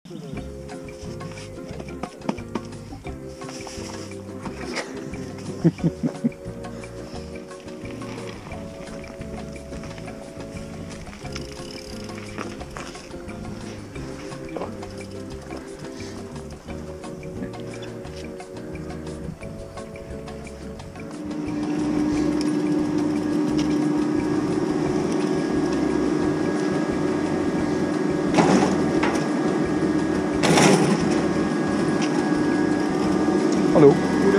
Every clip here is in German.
Hallo.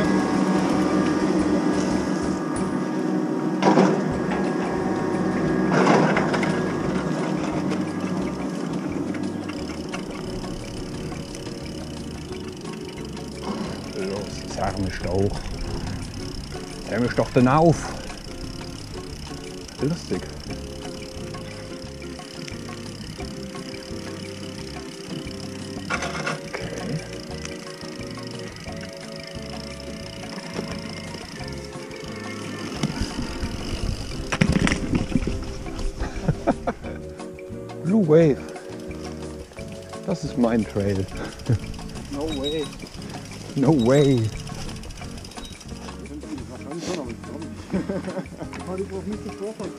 Los, zerr mich doch. Zerr mich doch denn auf. Lustig. Blue Wave. Das ist mein Trail. No way. No way. Wahrscheinlich schon, aber ich glaube nicht. Aber ich brauche nicht das Vorfall.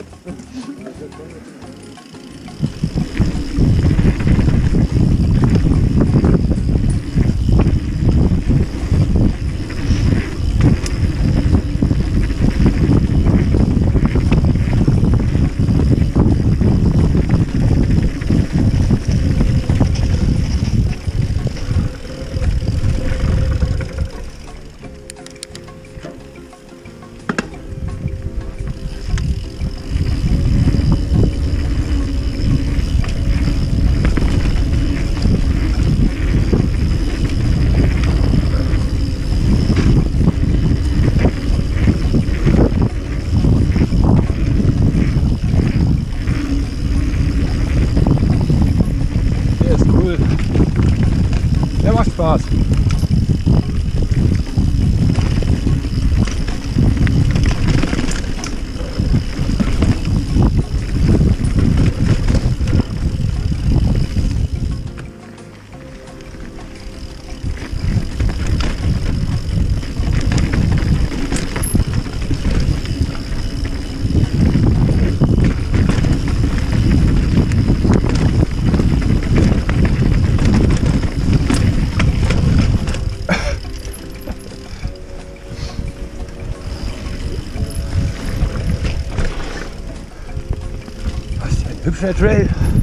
Der macht Spaß. Hübscher Trail.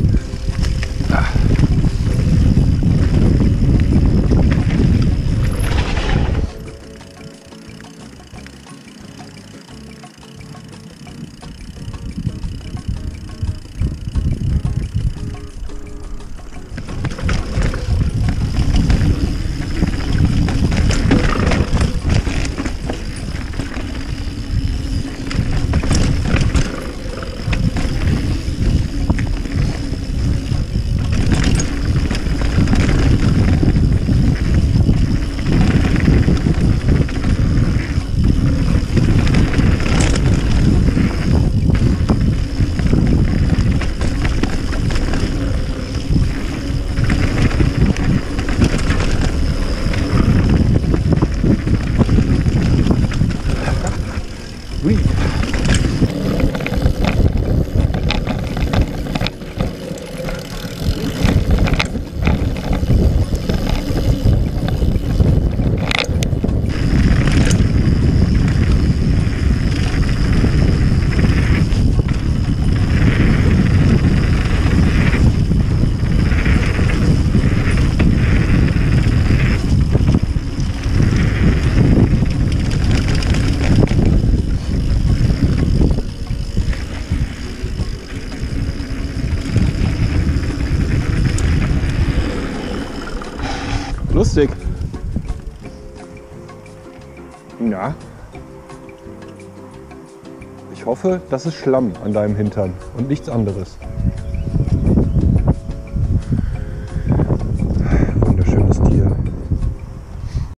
Lustig. Ja. Ich hoffe, das ist Schlamm an deinem Hintern und nichts anderes.